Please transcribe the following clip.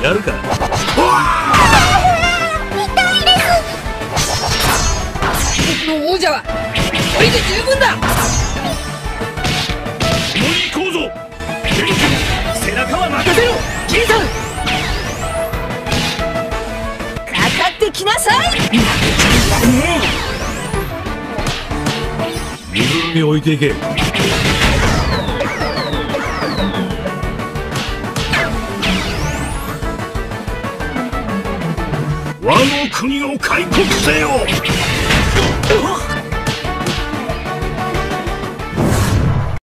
やるか。 痛いです。僕の王者はこれで十分だ。 もう行こうぞ。背中は任せろ。キリさん、 かかってきなさい。 身ぐるみ置いていけ。我の国を開国せよ。